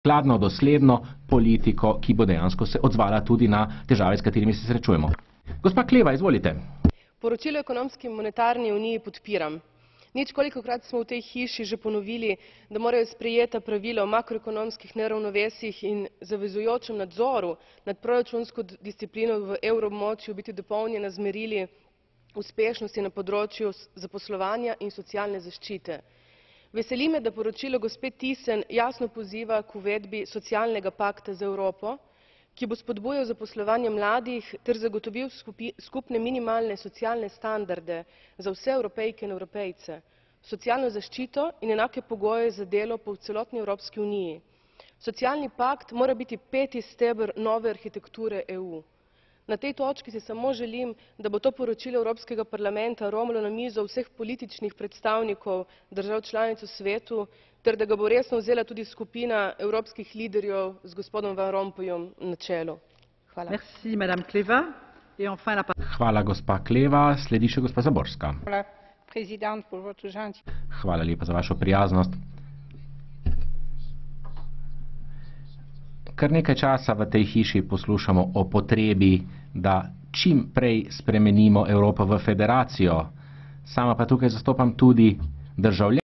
skladno, dosledno politiko, ki bo dejansko se odzvala tudi na težave, s katerimi se srečujemo. Gospa Kleva, izvolite. Poročilo o ekonomski in monetarni uniji podpiram. Ničkolikokrat smo v tej hiši že ponovili, da morajo sprejeta pravila o makroekonomskih neravnovesjih in zavezujočem nadzoru nad proračunsko disciplino v evroobmočju biti dopolnjena z merili uspešnosti na področju zaposlovanja in socialne zaščite. Veseli me, da poročilo gospe Thyssen jasno poziva k uvedbi socialnega pakta za Evropo, ki bo spodbujal zaposlovanje mladih ter zagotovil skupne minimalne socialne standarde za vse Evropejke in Evropejce, socialno zaščito in enake pogoje za delo po celotni Evropski uniji. Socialni pakt mora biti peti steber nove arhitekture EU. Na tej točki si samo želim, da bo to poročilo Evropskega parlamenta romalo na mizo vseh političnih predstavnikov držav članic v svetu, ter da ga bo resno vzela tudi skupina evropskih liderjev z gospodom Van Rompuyem na čelu. Hvala. Hvala, gospa Kleva. Sledi še gospa Zaborska. Hvala lepa za vašo prijaznost. Kar nekaj časa v tej hiši poslušamo o potrebi, da čim prej spremenimo Evropo v federacijo. Sama pa tukaj zastopam tudi državljane.